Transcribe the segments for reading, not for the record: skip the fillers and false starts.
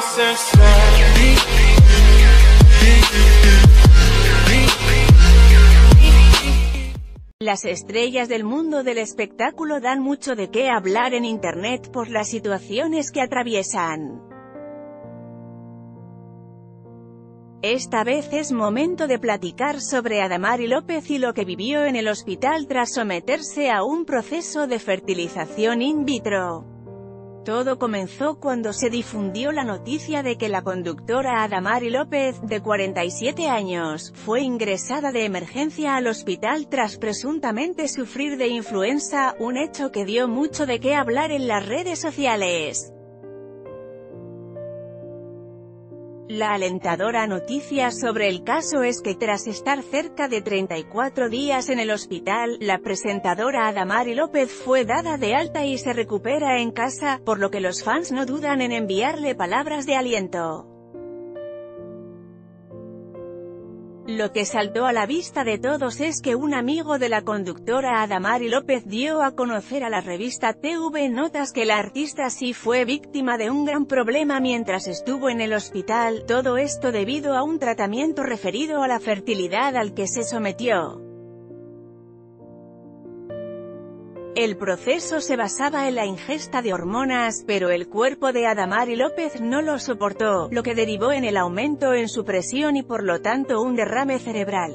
Las estrellas del mundo del espectáculo dan mucho de qué hablar en internet por las situaciones que atraviesan. Esta vez es momento de platicar sobre Adamari López y lo que vivió en el hospital tras someterse a un proceso de fertilización in vitro. Todo comenzó cuando se difundió la noticia de que la conductora Adamari López, de 47 años, fue ingresada de emergencia al hospital tras presuntamente sufrir de influenza, un hecho que dio mucho de qué hablar en las redes sociales. La alentadora noticia sobre el caso es que tras estar cerca de 34 días en el hospital, la presentadora Adamari López fue dada de alta y se recupera en casa, por lo que los fans no dudan en enviarle palabras de aliento. Lo que saltó a la vista de todos es que un amigo de la conductora Adamari López dio a conocer a la revista TV Notas que la artista sí fue víctima de un gran problema mientras estuvo en el hospital, todo esto debido a un tratamiento referido a la fertilidad al que se sometió. El proceso se basaba en la ingesta de hormonas, pero el cuerpo de Adamari López no lo soportó, lo que derivó en el aumento en su presión y por lo tanto un derrame cerebral.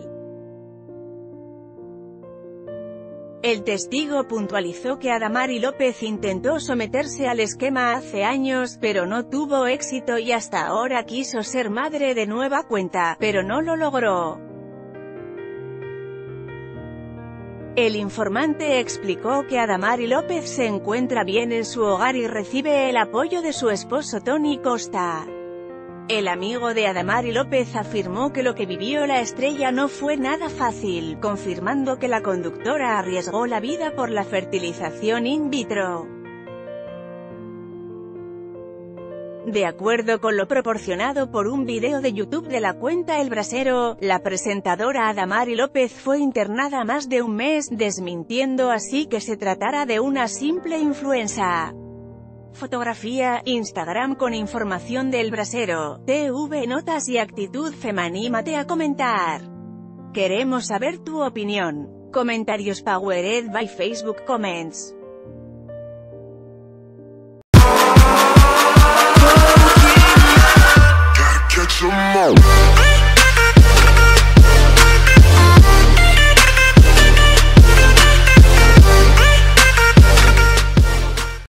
El testigo puntualizó que Adamari López intentó someterse al esquema hace años, pero no tuvo éxito y hasta ahora quiso ser madre de nueva cuenta, pero no lo logró. El informante explicó que Adamari López se encuentra bien en su hogar y recibe el apoyo de su esposo Tony Costa. El amigo de Adamari López afirmó que lo que vivió la estrella no fue nada fácil, confirmando que la conductora arriesgó la vida por la fertilización in vitro. De acuerdo con lo proporcionado por un video de YouTube de la cuenta El Brasero, la presentadora Adamari López fue internada más de un mes, desmintiendo así que se tratara de una simple influenza. Fotografía, Instagram con información de El Brasero, TV Notas y Actitud Fem. Anímate a comentar. Queremos saber tu opinión. Comentarios powered by Facebook Comments.